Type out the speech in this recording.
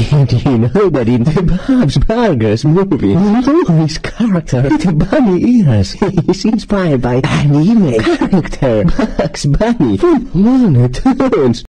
Did you know that in the Bob's Burgers movie, Louie's character, the bunny ears, is inspired by anime character Bugs Bunny from Looney Tunes?